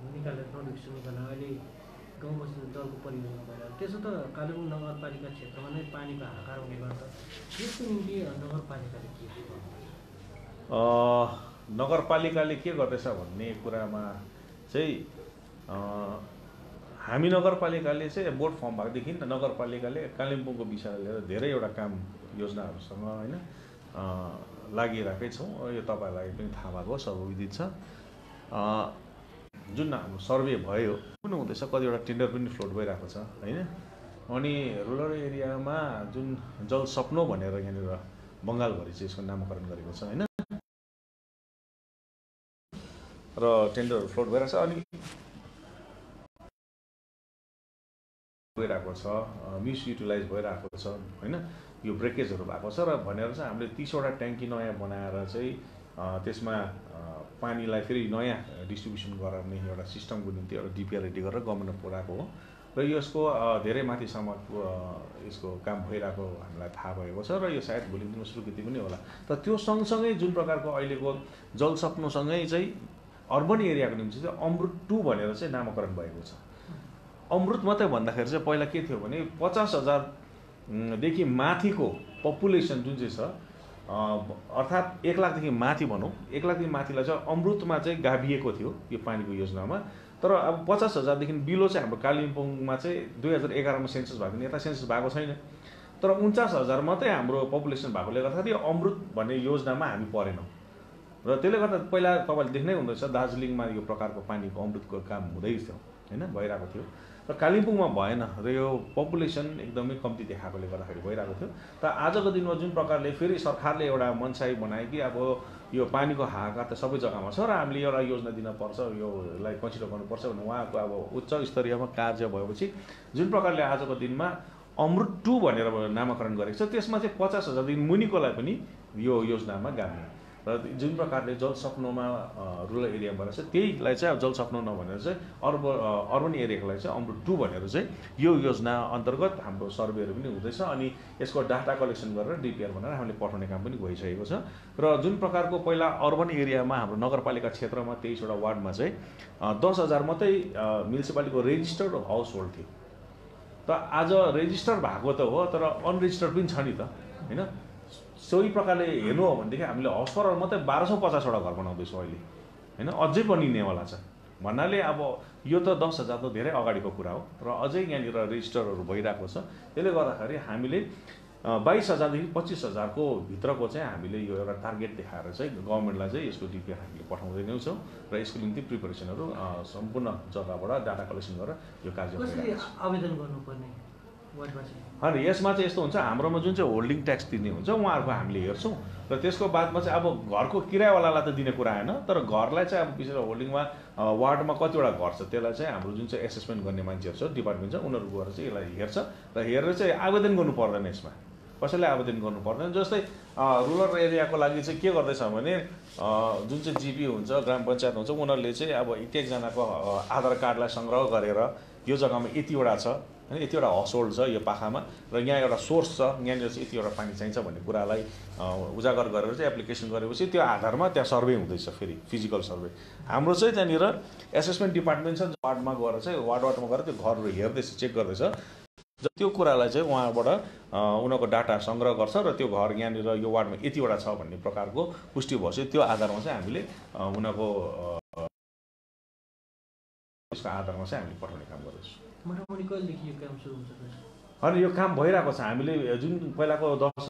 निकालेर नोटिफिकेसन निकालेर अहिले गाउँ बस्तीमा जलको परियोजना भइरहेको त्यसो त कालेबुङ नगरपालिका क्षेत्रमा नै पानीको हाहाकार हुने गर्छ यसको निम्ति नगरपालिकाले के गर्छ नगरपालिकाले के गर्दैछ भन्ने कुरामा चाहिँ हामी नगरपालिकाले चाहिँ बोर्ड फर्म भएदेखि नगरपालिकाले कालिम्पोङको विषयलाई लिएर धेरैवटा काम योजनाहरूसँग होइन लागिरहेकै छौँ। यो तपाईँलाई पनि थाहा भएको सर्वविदित छ। जुन हाम्रो सर्वे भयो कुन हुँदैछ कतिवटा टेन्डर पनि फ्लोट भइरहेको छ होइन। अनि रुरल एरियामा जुन जल सप्नो भनेर यहाँनिर बङ्गालभरि चाहिँ यसको नामकरण गरेको छ होइन र टेन्डरहरू फ्लोट भइरहेको छ अनि भइरहेको छ मिसयुटिलाइज भइरहेको छ होइन। यो ब्रेकेजहरू भएको छ र भनेर चाहिँ हामीले 30वटा ट्याङ्की नयाँ बनाएर चाहिँ त्यसमा पानीलाई फेरि नयाँ डिस्ट्रिब्युसन गराउने एउटा सिस्टमको निम्ति एउटा डिपिआर रेडी गरेर गभर्मेन्टमा पुऱ्याएको हो र यसको धेरै माथिसम्म यसको काम भइरहेको हामीलाई थाहा भएको छ र यो सायद भोलिको दिनमा स्वीकृति पनि होला। तर त्यो सँगसँगै जुन प्रकारको अहिलेको जल सप्नोसँगै चाहिँ अर्बन एरियाको निम्ति चाहिँ अमृत 2 भनेर चाहिँ नामकरण भएको छ। अमृत मात्रै भन्दाखेरि चाहिँ पहिला के थियो भने 50,000 देखि माथिको पपुलेसन जुन चाहिँ छ अर्थात् 1 लाखदेखि माथि भनौँ 1 लाखदेखि माथिलाई चाहिँ अमृतमा चाहिँ गाभिएको थियो यो पानीको योजनामा। तर अब 50,000 देखि बिलो चाहिँ हाम्रो कालिम्पोङमा चाहिँ 2011 मा सेन्सस भएको थियो, यता सेन्सस भएको छैन। तर 49,000 मात्रै हाम्रो पपुलेसन भएकोले गर्दाखेरि अमृत भन्ने योजनामा हामी परेनौँ र त्यसले गर्दा पहिला तपाईँले देख्नै हुँदैछ दार्जिलिङमा यो प्रकारको पानीको अमृतको काम हुँदै थियो होइन भइरहेको थियो र कालिम्पोङमा भएन र यो पपुलेसन एकदमै कम्ती देखाएकोले गर्दाखेरि भइरहेको थियो। तर आजको दिनमा जुन प्रकारले फेरि सरकारले एउटा मनसाई बनायो कि अब यो पानीको हाहाकार त सबै जग्गामा छ र हामीले एउटा योजना दिन पर्छ योलाई कन्सिडर गर्नुपर्छ भने उहाँको अब उच्च स्तरीयमा कार्य भएपछि जुन प्रकारले आजको दिनमा अमृत 2 भनेर नामाकरण गरेको छ त्यसमा चाहिँ 50,000 देखि मुनिकोलाई पनि यो योजनामा गाड्ने र जुन प्रकारले जल सप्नोमा रुरल एरियाबाट चाहिँ त्यहीलाई चाहिँ अब जल सप्नो नभनेर चाहिँ अर्बन एरियाको लागि चाहिँ अमृत 2 भनेर चाहिँ यो योजना अन्तर्गत हाम्रो सर्वेहरू पनि हुँदैछ अनि यसको डाटा कलेक्सन गरेर डिपिआर बनाएर हामीले पठाउने काम पनि भइसकेको छ। र जुन प्रकारको पहिला अर्बन एरियामा हाम्रो नगरपालिका क्षेत्रमा 23वटा वार्डमा चाहिँ 10,000 मात्रै म्युनिसिपालिटीको रेजिस्टर्ड हाउस होल्ड थियो। त आज रेजिस्टर भएको त हो तर अनरेजिस्टर्ड पनि छ नि त होइन। सोही प्रकारले हेर्नु हो भनेदेखि हामीले हाउस फर मात्रै 1250वटा घर बनाउँदैछौँ अहिले होइन अझै बनिनेवाला छ भन्नाले अब यो त 10,000 त धेरै अगाडिको कुरा हो र अझै यहाँनिर रेजिस्टरहरू भइरहेको छ। त्यसले गर्दाखेरि हामीले 22,000 देखि 25,000 को भित्रको चाहिँ हामीले यो एउटा टार्गेट देखाएर चाहिँ गभर्मेन्टलाई चाहिँ यसको डिपिआर हामीले पठाउँदै नै छौँ र यसको निम्ति प्रिपरेसनहरू सम्पूर्ण जग्गाबाट डाटा कलेक्सन गरेर यो कार्य गरिरहेको छ। आवेदन गर्नुपर्ने होइन यसमा चाहिँ यस्तो हुन्छ हाम्रोमा जुन चाहिँ होल्डिङ ट्याक्स दिने हुन्छ उहाँहरूको हामीले हेर्छौँ र त्यसको बादमा चाहिँ अब घरको किरायवालालाई त दिने कुरा आएन तर घरलाई चाहिँ अब विशेष होल्डिङमा वार्डमा कतिवटा घर छ त्यसलाई चाहिँ हाम्रो जुन चाहिँ एसेसमेन्ट गर्ने मान्छेहरू छ डिपार्टमेन्ट छ उनीहरू गएर चाहिँ यसलाई हेर्छ र हेरेर चाहिँ आवेदन गर्नु पर्दैन यसमा कसैले आवेदन गर्नु पर्दैन। जस्तै रुरल एरियाको लागि चाहिँ के गर्दैछ भने जुन चाहिँ जिपी हुन्छ ग्राम पञ्चायत हुन्छ उनीहरूले चाहिँ अब एकजनाको आधार कार्डलाई सङ्ग्रह गरेर यो जग्गामा यतिवटा छ होइन यतिवटा हाउस होल्ड छ यो पाखामा र यहाँ एउटा सोर्स छ यहाँनिर चाहिँ यतिवटा पानी चाहिन्छ भन्ने कुरालाई उजागर गरेर चाहिँ एप्लिकेसन गरेपछि त्यो आधारमा त्यहाँ सर्वे हुँदैछ फेरि फिजिकल सर्वे। हाम्रो चाहिँ त्यहाँनिर एसेसमेन्ट डिपार्टमेन्ट छ वार्डमा गएर चाहिँ वार्डमा गएर त्यो घरहरू हेर्दैछ चेक गर्दैछ त्यो कुरालाई चाहिँ उहाँबाट उनीहरूको डाटा सङ्ग्रह गर्छ र त्यो घर यहाँनिर यो वार्डमा यतिवटा छ भन्ने प्रकारको पुष्टि भएपछि त्यो आधारमा चाहिँ हामीले उनीहरूको यसको आधारमा चाहिँ हामीले पठाउने काम गर्दैछौँ। मोटामोटी कहिलेदेखि यो काम सुरु हुन्छ? होइन यो काम भइरहेको छ हामीले जुन पहिलाको 10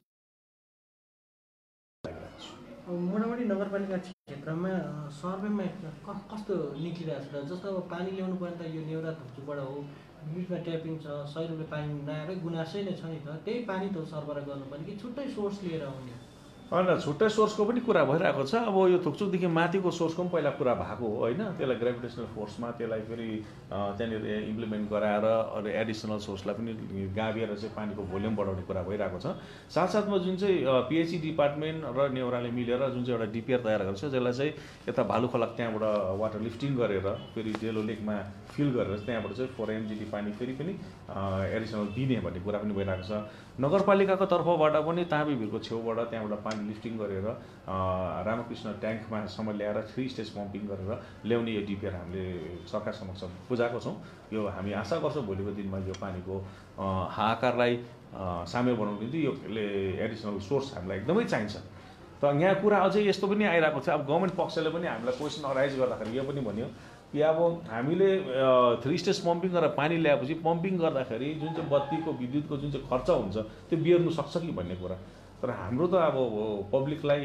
मोटामोटी नगरपालिका क्षेत्रमा सर्वेमा कस्तो निक्लिरहेको छ? जस्तो अब पानी ल्याउनु पर्ने त यो नेउरा थुक्चुबाट हो बिचमा ट्यापिङ छ 100 रुपियाँ पानी नआएरै गुनासै नै छ नि त त्यही पानी त सरबराह गर्नुपर्ने कि छुट्टै सोर्स लिएर आउने? होइन छुट्टै सोर्सको पनि कुरा भइरहेको छ। अब यो थुक्चुकदेखि माथिको सोर्सको पनि पहिला कुरा भएको हो होइन त्यसलाई ग्रेभिटेसनल फोर्समा त्यसलाई फेरि त्यहाँनिर इम्प्लिमेन्ट गराएर अरू एडिसनल सोर्सलाई पनि गाभिएर चाहिँ पानीको भोल्युम बढाउने कुरा भइरहेको छ। साथसाथमा जुन चाहिँ पिएचई डिपार्टमेन्ट र नेउराले मिलेर जुन चाहिँ एउटा डिपिआर तयार गरेको छ त्यसलाई चाहिँ यता भालुखोला त्यहाँबाट वाटर लिफ्टिङ गरेर फेरि डेलो लेकमा फिल गरेर त्यहाँबाट चाहिँ 4 MGD पानी फेरि पनि एडिसनल दिने भन्ने कुरा पनि भइरहेको छ। नगरपालिकाको तर्फबाट पनि ताँबीभिरको छेउबाट त्यहाँबाट पानी पानी लिफ्टिङ गरेर रामकृष्ण ट्याङ्कमासम्म ल्याएर 3 स्टेज पम्पिङ गरेर ल्याउने यो डिपिआर हामीले सरकार समक्ष बुझाएको छौँ। यो हामी आशा गर्छौँ भोलिको दिनमा यो पानीको हाहाकारलाई सामेल बनाउनको निम्ति योले एडिसनल सोर्स हामीलाई एकदमै चाहिन्छ। त यहाँ कुरा अझै यस्तो पनि आइरहेको छ, अब गभर्मेन्ट पक्षले पनि हामीलाई क्वेसन अराइज गर्दाखेरि यो पनि भन्यो कि अब हामीले 3 स्टेज पम्पिङ गरेर पानी ल्याएपछि पम्पिङ गर्दाखेरि जुन चाहिँ बत्तीको विद्युतको जुन चाहिँ खर्च हुन्छ त्यो बिहोर्नु सक्छ कि भन्ने कुरा। तर हाम्रो त अब पब्लिकलाई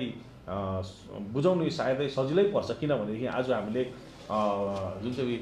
बुझाउनु सायदै सजिलै पर्छ, किनभनेदेखि आज हामीले जुन चाहिँ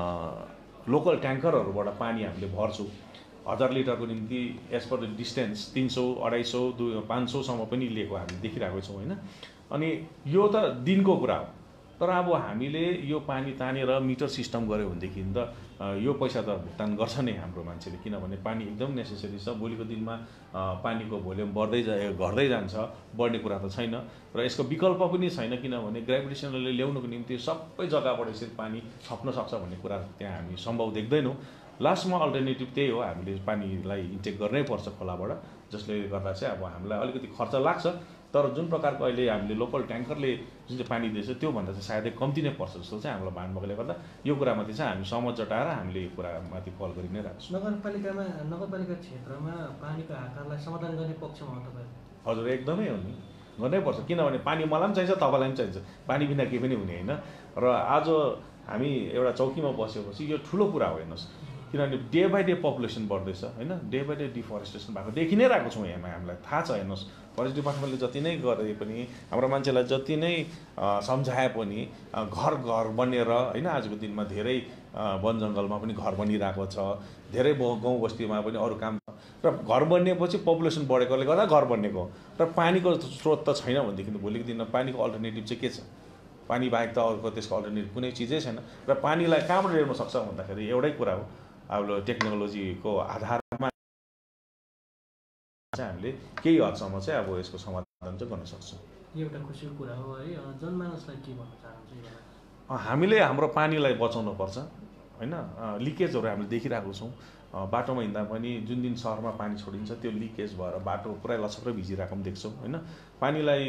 लोकल ट्याङ्करहरूबाट पानी हामीले भर्छौँ 1000 लिटरको निम्ति एज पर द डिस्टेन्स 300, 250, 500सम्म पनि लिएको हामी देखिरहेको छौँ होइन। अनि यो त दिनको कुरा हो, तर अब हामीले यो पानी तानेर मिटर सिस्टम गऱ्यो भनेदेखि त यो पैसा त भुक्तान गर्छ नै हाम्रो मान्छेले, किनभने पानी एकदम नेसेसरी छ। भोलिको दिनमा पानीको भोल्युम घट्दै जान्छ, बढ्ने कुरा त छैन र यसको विकल्प पनि छैन, किनभने ग्राभिटेसनले ल्याउनुको निम्ति सबै जग्गाबाट यसरी पानी थप्न सक्छ भन्ने कुरा त्यहाँ हामी सम्भव देख्दैनौँ। लास्टमा अल्टरनेटिभ त्यही हो, हामीले पानीलाई इन्टेक गर्नै पर्छ खोलाबाट, जसले गर्दा चाहिँ अब हामीलाई अलिकति खर्च लाग्छ, तर जुन प्रकारको अहिले हामीले लोकल ट्याङ्करले जुन चाहिँ पानी दिएछ त्योभन्दा चाहिँ सायदै कम्ती नै पर्छ जस्तो चाहिँ हामीलाई भान भएकोले गर्दा यो कुरामाथि चाहिँ हामी सहमत जताएर हामीले यो कुरामाथि पहल गरि नै रहेको छौँ। नगरपालिका क्षेत्रमा पानीको हाहाकारलाई समाधान गर्ने पक्षमा हो तपाईँ? हजुर, एकदमै हो नि, गर्नै पर्छ, किनभने पानी मलाई पनि चाहिन्छ, तपाईँलाई पनि चाहिन्छ, पानी बिना केही पनि हुने होइन। र आज हामी एउटा चौकीमा बसेपछि यो ठुलो कुरा हो हेर्नुहोस्, किनभने डे बाई डे पपुलेसन बढ्दैछ होइन, डे बाई डे डिफरेस्टेसन भएको देखि नै रहेको छौँ यहाँ, हामीलाई थाहा छ। हेर्नुहोस्, फरेस्ट डिपार्टमेन्टले जति नै गरे पनि, हाम्रो मान्छेलाई जति नै सम्झाए पनि घर बनेर होइन, आजको दिनमा धेरै वन जङ्गलमा पनि घर बनिरहेको छ, धेरै गाउँ बस्तीमा पनि अरू काम, र घर बनिएपछि पपुलेसन बढेकोले गर्दा घर बनिएको हो, र पानीको स्रोत त छैन भनेदेखि भोलिको दिनमा पानीको अल्टरनेटिभ चाहिँ के छ? पानी बाहेक त अर्को त्यसको अल्टरनेटिभ कुनै चिजै छैन। र पानीलाई कहाँबाट ल्याउन सक्छ भन्दाखेरि एउटै कुरा हो, अब टेक्नोलोजीको आधारमा चाहिँ हामीले केही हदसम्म चाहिँ अब यसको समाधान चाहिँ गर्न सक्छौँ। एउटा खुसीको कुरा हो है। जनमानसलाई के भन्न चाहन्छ? हामीले हाम्रो पानीलाई बचाउनु पर्छ होइन। लिकेजहरू हामीले देखिरहेको छौँ, बाटोमा हिँड्दा पनि जुन दिन सहरमा पानी छोडिन्छ त्यो लिकेज भएर बाटो पुरै लचक्रै भिजिरहेको पनि देख्छौँ होइन। पानीलाई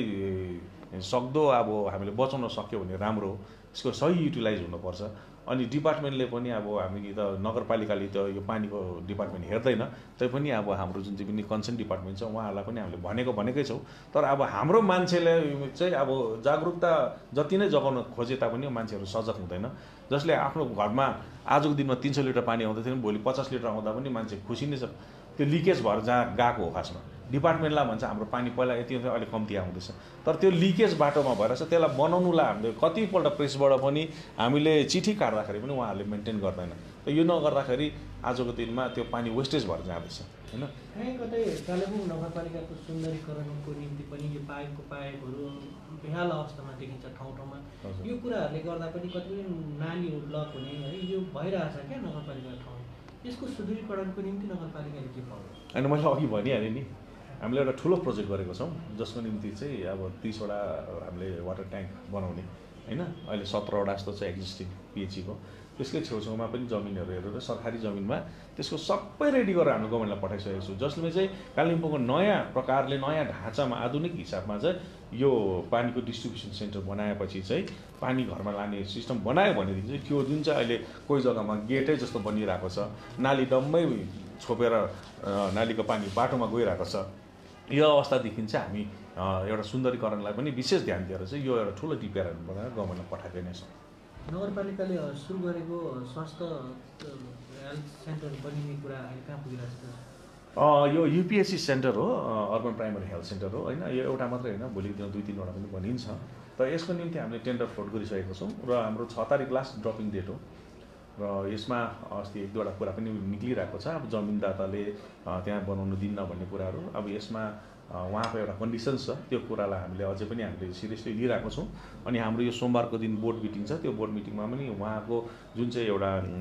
सक्दो अब हामीले बचाउन सक्यो भने राम्रो हो, यसको सही युटिलाइज हुनुपर्छ। अनि डिपार्टमेन्टले पनि अब हामी त नगरपालिकाले त यो पानीको डिपार्टमेन्ट हेर्दैन, तैपनि अब हाम्रो जुन चाहिँ पनि कन्सर्न डिपार्टमेन्ट छ उहाँहरूलाई पनि हामीले भनेकै छौँ। तर अब हाम्रो मान्छेले चाहिँ अब जागरुकता जति नै जगाउन खोजे तापनि मान्छेहरू सजग हुँदैन, जसले आफ्नो घरमा आजको दिनमा 300 लिटर पानी आउँदै थियो भने भोलि 50 लिटर आउँदा पनि मान्छे खुसी नै छ। त्यो लिकेज भएर जहाँ गएको हो, खासमा डिपार्टमेन्टलाई भन्छ हाम्रो पानी पहिला यति हुन्थ्यो अहिले कम्ती आउँदैछ, तर त्यो लिकेज बाटोमा भएर चाहिँ त्यसलाई बनाउनुलाई हामीले कतिपल्ट प्रेसबाट पनि हामीले चिठी काट्दाखेरि पनि उहाँहरूले मेन्टेन गर्दैन। त यो नगर्दाखेरि आजको दिनमा त्यो पानी वेस्टेज भएर जाँदैछ होइन। कहीँ कतै कालेबुङ नगरपालिकाको सुन्दरीकरणको निम्ति पनि यो पाइपहरू बेहाल अवस्थामा देखिन्छ ठाउँ ठाउँमा। यो कुराहरूले गर्दा पनि कतिपय नालीहरू ब्लक हुने है यो भइरहेछ क्या नगरपालिका ठाउँ, यसको सुदृढीकरणको निम्ति नगरपालिकाले के पाउँछ? अनि मैले अघि भनिहालेँ नि, हामीले एउटा ठुलो प्रोजेक्ट गरेको छौँ जसको निम्ति चाहिँ अब 30 वटा हामीले वाटर ट्याङ्क बनाउने होइन। अहिले 17 वटा जस्तो चाहिँ एक्जिस्टिङ पिएचईको, त्यसकै छेउछाउमा पनि जमिनहरू हेरेर सरकारी जमिनमा त्यसको सबै रेडी गरेर हामीले गभर्मेन्टलाई पठाइसकेको छु, जसले चाहिँ कालिम्पोङको नयाँ प्रकारले नयाँ ढाँचामा आधुनिक हिसाबमा चाहिँ यो पानीको डिस्ट्रिब्युसन सेन्टर बनाएपछि चाहिँ पानी घरमा लाने सिस्टम बनायो भनेदेखि चाहिँ त्यो जुन चाहिँ अहिले कोही जग्गामा गेटै जस्तो बनिरहेको छ, नाली डम्मै छोपेर नालीको पानी बाटोमा गइरहेको छ, यो अवस्थादेखि चाहिँ हामी एउटा सुन्दरीकरणलाई पनि विशेष ध्यान दिएर चाहिँ यो एउटा ठुलो डिपिआरहरू बनाएर गभर्मेन्टलाई पठाएकै नै छ। नगरपालिकाले सुरु गरेको स्वास्थ्य हेल्थ सेन्टर बनिने कुरा अहिले कहाँ पुगिरहेको छ? यो युपिएससी सेन्टर हो, अर्बन प्राइमरी हेल्थ सेन्टर हो होइन। यो एउटा मात्रै होइन, भोलिको दिनमा 2-3 वटा पनि बनिन्छ। तर यसको निम्ति हामीले टेन्डर फ्लोट गरिसकेको छौँ र हाम्रो 6 तारिक लास्ट ड्रपिङ डेट हो र यसमा अस्ति 1-2 कुरा पनि निक्लिरहेको छ। अब जमिनदाताले त्यहाँ बनाउनु दिन्न भन्ने कुराहरू, अब यसमा उहाँको एउटा कन्डिसन्स छ, त्यो कुरालाई हामीले अझै पनि हामीले सिरियसली लिइरहेको छौँ। अनि हाम्रो यो सोमबारको दिन बोर्ड मिटिङ छ, त्यो बोर्ड मिटिङमा पनि उहाँको जुन चाहिँ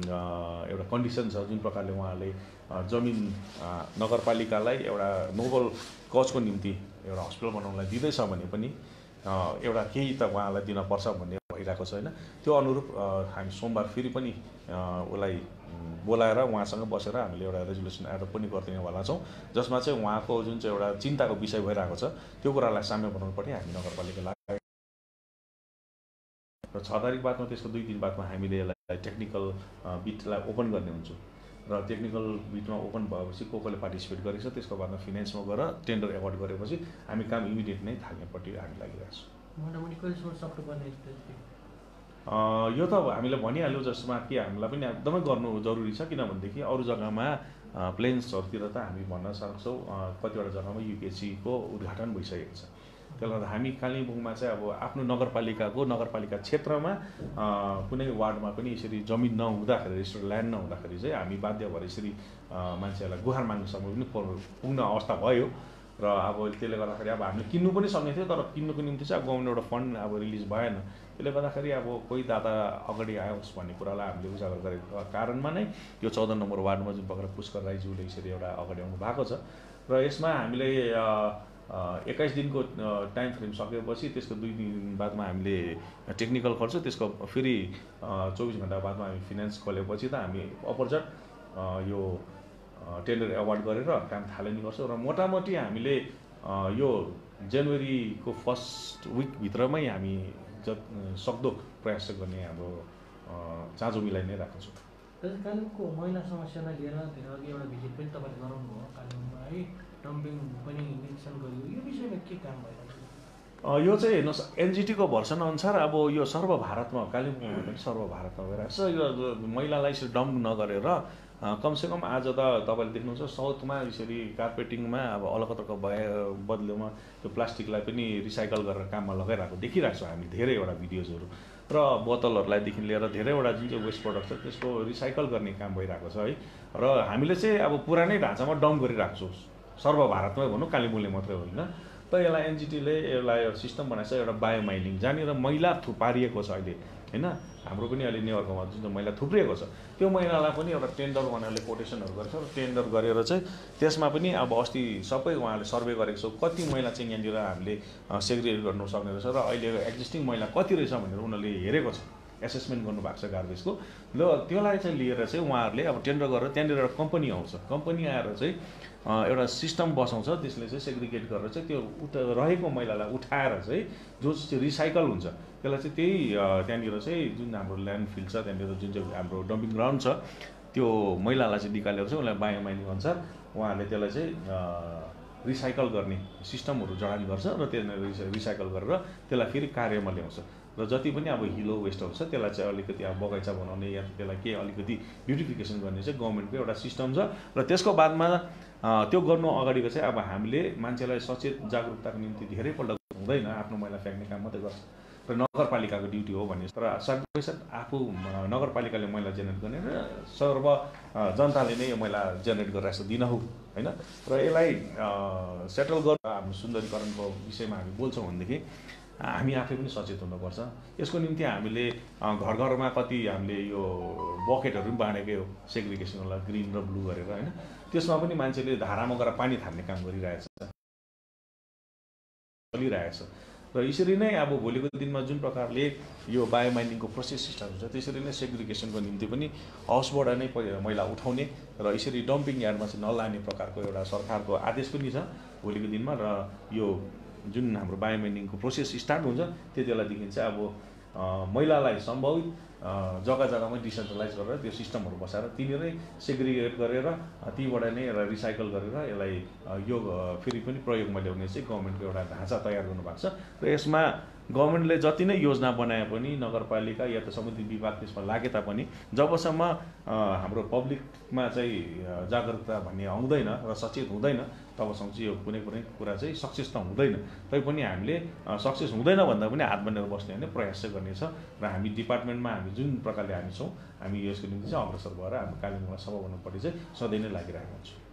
एउटा कन्डिसन छ, जुन प्रकारले उहाँले जमिन नगरपालिकालाई एउटा नोबल कजको निम्ति एउटा हस्पिटल बनाउनलाई दिँदैछ भने पनि एउटा केही त उहाँलाई दिनपर्छ भन्ने भइरहेको छ होइन। त्यो अनुरूप हामी सोमबार फेरि पनि उसलाई बोलाएर उहाँसँग बसेर हामीले एउटा रेजुलेसन एडप्ट पनि गरिदिनेवाला छौँ, जसमा चाहिँ उहाँको जुन चाहिँ एउटा चिन्ताको विषय भइरहेको छ त्यो कुरालाई साम्य बनाउनुपर्ने हामी नगरपालिकालाई र 6 तारिक बादमा त्यसको 2 दिन बादमा हामीले यसलाई टेक्निकल बिटलाई ओपन गर्ने हुन्छ र टेक्निकल बिटमा ओपन भएपछि कसले पार्टिसिपेट गरेको छ त्यसको बादमा फिनान्समा गएर टेन्डर एवार्ड गरेपछि हामी काम इमिडिएट नै थाल्नेपट्टि हामी लागिरहेको छौँ। मोटामोटी कहिलेसम्म सक्नुपर्ने यो त हामीले भनिहाल्यो, जसमा कि हामीलाई पनि एकदमै गर्नु जरुरी छ, किनभनेदेखि अरू जग्गामा प्लेन्सहरूतिर त हामी भन्न सक्छौँ कतिवटा जग्गामा युपिएचसीको उद्घाटन भइसकेको छ। त्यसले गर्दा हामी कालिम्पोङमा चाहिँ अब आफ्नो नगरपालिका क्षेत्रमा कुनै वार्डमा पनि यसरी जमिन नहुँदाखेरि, रेजिस्टर्ड ल्यान्ड नहुँदाखेरि चाहिँ हामी बाध्य भएर यसरी मान्छेहरूलाई गुहार माग्नुसम्म पनि पुग्न अवस्था भयो र अब त्यसले गर्दाखेरि अब हामीले किन्नु पनि सक्ने थियो, तर किन्नुको निम्ति चाहिँ अब गभर्मेन्ट एउटा फन्ड अब रिलिज भएन। त्यसले गर्दाखेरि अब कोही दाता अगाडि आओस् भन्ने कुरालाई हामीले उजागर गरेको कारणमा नै यो 14 नम्बर वार्डमा जुन प्रकार पुष्कर राईज्यूले यसरी एउटा अगाडि आउनु भएको छ र यसमा हामीले 21 दिनको टाइम फ्रेम सकेपछि त्यसको 2 दिन बादमा हामीले टेक्निकल खर्च, त्यसको फेरि 24 घण्टा बादमा हामी फिनान्स खोलेपछि त हामी अपरजट यो टेन्डर एवार्ड गरेर काम थाल्ने गर्छौँ र मोटामोटी हामीले यो जनवरीको फर्स्ट विकभित्रमै हामी सक्दो प्रयास गर्ने हाम्रो चाँजो मिलाइ नै राखेको छौँ। कालिम्पोङको महिला समस्यालाई लिएर धेरै अघि एउटा भिजिट पनि तपाईँले गराउनु भयो कालिम्पोङमा है, डम्पिङ पनि निरीक्षण गरियो, यो विषयमा के काम भइरहेको छ? यो चाहिँ हेर्नुहोस् एनजिटीको भर्सन अनुसार अब यो सर्वभारतमा कालिम्पोङमा पनि सर्वभारतमा भइरहेको छ। यो महिलालाई यसरी डम्प नगरेर कमसेकम आज त तपाईँले देख्नुहुन्छ साउथमा यसरी कार्पेटिङमा अब अलकत्रको बदलीमा त्यो प्लास्टिकलाई पनि रिसाइकल गरेर काममा लगाइरहेको देखिरहेको छौँ हामी धेरैवटा भिडियोजहरू र बोतलहरूलाईदेखि लिएर धेरैवटा जुन चाहिँ वेस्ट प्रडक्ट छ त्यसको रिसाइकल गर्ने काम भइरहेको छ है। र हामीले चाहिँ अब पुरानै ढाँचामा डम्प गरिरहेको छौँ, सर्वभारतमै भनौँ, कालिम्पोङले मात्रै होइन। त यसलाई एनजिटीले यसलाई एउटा सिस्टम बनाएको छ, एउटा बायोमाइनिङ, जहाँनिर मैला पारिएको छ अहिले होइन। हाम्रो पनि अहिले नेवारगाउँमा जुन चाहिँ मैला थुप्रिएको छ त्यो मैलालाई पनि एउटा टेन्डर उनीहरूले कोटेसनहरू गरेको छ र टेन्डर गरेर चाहिँ त्यसमा पनि अब अस्ति सबै उहाँहरूले सर्वे गरेको छ कति मैला चाहिँ यहाँनिर हामीले सेग्रिगेट गर्नु सक्ने रहेछ र अहिले एक्जिस्टिङ मैला कति रहेछ भनेर उनीहरूले हेरेको छ, एसेसमेन्ट गर्नुभएको छ गार्बेजको। र त्यसलाई चाहिँ लिएर चाहिँ उहाँहरूले अब टेन्डर गरेर त्यहाँनिर एउटा कम्पनी आउँछ, कम्पनी आएर चाहिँ एउटा सिस्टम बसाउँछ, त्यसले चाहिँ सेग्रिगेट गरेर चाहिँ त्यो रहेको मैलालाई उठाएर चाहिँ जो चाहिँ रिसाइकल हुन्छ त्यसलाई चाहिँ त्यही त्यहाँनिर चाहिँ जुन हाम्रो ल्यान्डफिल छ त्यहाँनिर जुन चाहिँ हाम्रो डम्पिङ ग्राउन्ड छ त्यो मैलालाई चाहिँ निकालेर चाहिँ उसलाई बायोमाइनिङ अनुसार उहाँहरूले त्यसलाई चाहिँ रिसाइकल गर्ने सिस्टमहरू जडान गर्छ र त्यसलाई रिसाइकल गरेर त्यसलाई फेरि कार्यमा ल्याउँछ र जति पनि अब हिलो वेस्टहरू छ त्यसलाई चाहिँ अलिकति अब बगैँचा बनाउने या त्यसलाई केही अलिकति ब्युटिफिकेसन गर्ने चाहिँ गभर्मेन्टको एउटा सिस्टम छ। र त्यसको बादमा त्यो गर्नु अगाडिको चाहिँ अब हामीले मान्छेलाई सचेत जागरुकताको निम्ति धेरैपल्ट हुँदैन, आफ्नो मैला फ्याँक्ने काम मात्रै गर्छ र नगरपालिकाको ड्युटी हो भन्ने। तर 60% आफू नगरपालिकाले मैला जेनेरेट गर्ने र सर्व जनताले नै यो मैला जेनेरेट गरिरहेको छ दिनहुँ होइन। र यसलाई सेटल गरेर हाम्रो सुन्दरीकरणको विषयमा हामी बोल्छौँ भनेदेखि हामी आफै पनि सचेत हुनुपर्छ। यसको निम्ति हामीले घर घरमा कति हामीले यो बकेटहरू पनि बाँडेकै हो सेग्रिगेसनलाई ग्रिन र ब्लू गरेर होइन। त्यसमा पनि मान्छेले धारामा गएर पानी थाल्ने काम चलिरहेछ र यसरी नै अब भोलिको दिनमा जुन प्रकारले यो बायोमाइनिङको प्रोसेस स्टार्ट हुन्छ त्यसरी नै सेग्रिगेसनको निम्ति पनि हाउसबाट नै मैला उठाउने र यसरी डम्पिङ यार्डमा चाहिँ नलाने प्रकारको एउटा सरकारको आदेश पनि छ भोलिको दिनमा। र यो जुन हाम्रो बायोमाइनिङको प्रोसेस स्टार्ट हुन्छ त्यति बेलादेखि चाहिँ अब मैलालाई सम्भवित जग्गा जग्गामै डिसेन्ट्रलाइज गरेर त्यो सिस्टमहरू बसाएर तिनीरै सेग्रिगेट गरेर तीबाट नै यसलाई रिसाइकल गरेर यसलाई यो फेरि पनि प्रयोगमा ल्याउने चाहिँ गभर्मेन्टको एउटा ढाँचा तयार गर्नुभएको छ। र यसमा गभर्मेन्टले जति नै योजना बनाए पनि नगरपालिका या त सम्बन्धित विभाग त्यसमा लागे तापनि जबसम्म हाम्रो पब्लिकमा चाहिँ जागरुकता भन्ने आउँदैन र सचेत हुँदैन तबसम्म चाहिँ यो कुनै कुरा चाहिँ सक्सेस त हुँदैन। तैपनि हामीले सक्सेस हुँदैन भन्दा पनि हात बनेर बस्ने होइन प्रयास चाहिँ गर्नेछ र हामी डिपार्टमेन्टमा हामी जुन प्रकारले हामी छौँ हामी यसको निम्ति चाहिँ अग्रसर भएर हाम्रो कालिम्पोङलाई सफा गर्नुपट्टि चाहिँ सधैँ नै लागिरहेको हुन्छौँ।